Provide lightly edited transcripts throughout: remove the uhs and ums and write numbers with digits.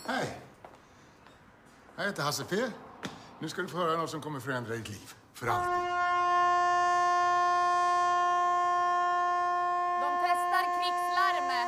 Hej. Jag heter Hasse P. Nu ska du få höra något som kommer förändra ditt liv. För alltid. De testar krigslarmet.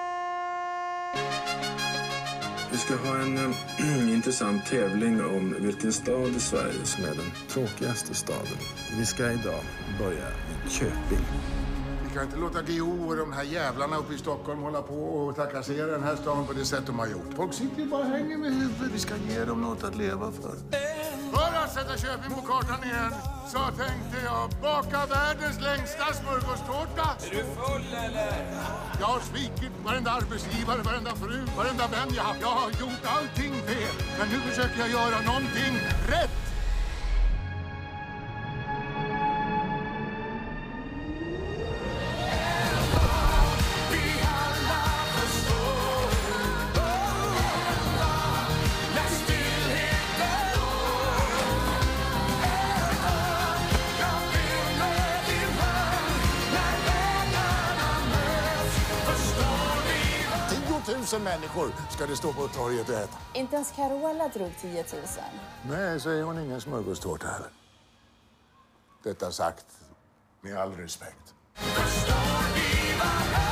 Vi ska ha en intressant tävling om vilken stad i Sverige som är den tråkigaste staden. Vi ska idag börja i Köping. Vi kan inte låta GO och de här jävlarna uppe i Stockholm hålla på och trakassera den här staden på det sätt de har gjort. Folk sitter ju bara och hänger med huvudet. Vi ska ge dem något att leva för. För att sätta Köping på kartan igen så tänkte jag baka världens längsta smörgåstårta. Är du full eller? Jag har svikit varenda arbetsgivare, varenda fru, varenda vän jag haft. Jag har gjort allting fel. Men nu försöker jag göra någonting rätt. Tusen människor ska det stå på torget och äta. Inte ens Carola drog 10 000. Nej, så är hon ingen smörgåstårta heller. Detta sagt med all respekt. Förstår ni vad